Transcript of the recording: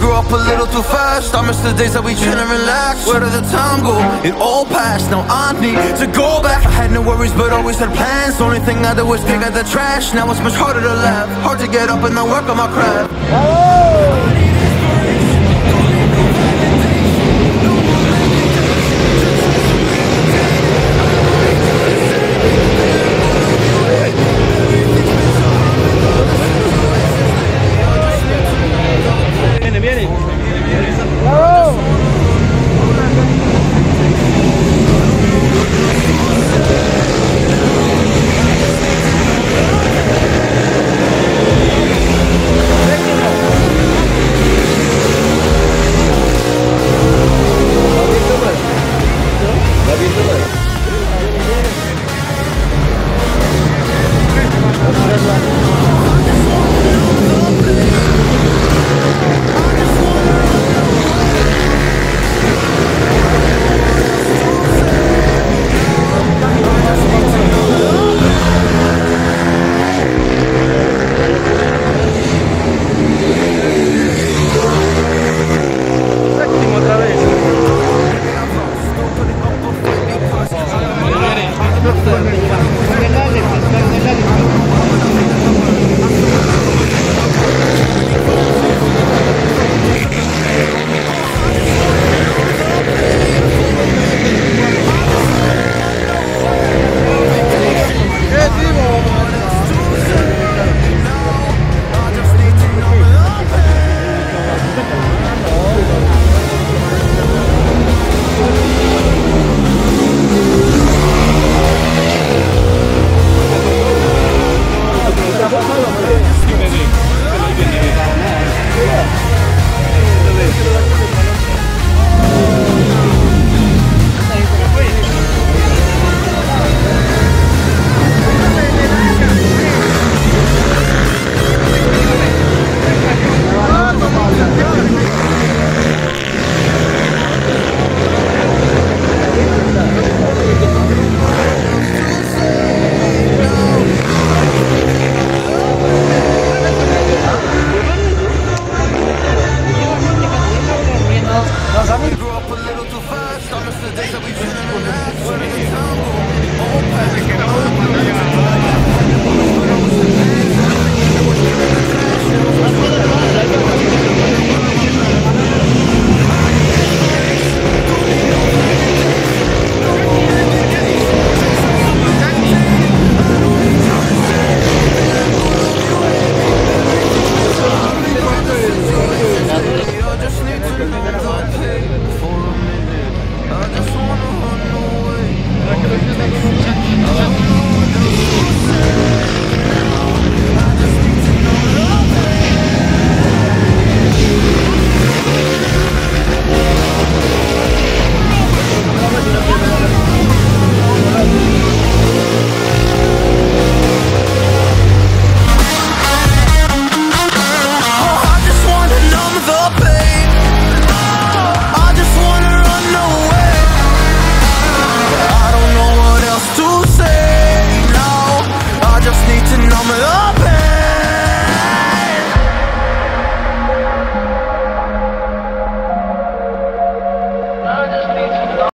grew up a little too fast. I miss the days that we chill and relax. Where did the time go? It all passed, now I need to go back. I had no worries but always had plans. The only thing I did was pick out the trash. Now it's much harder to laugh, hard to get up and then work on my craft.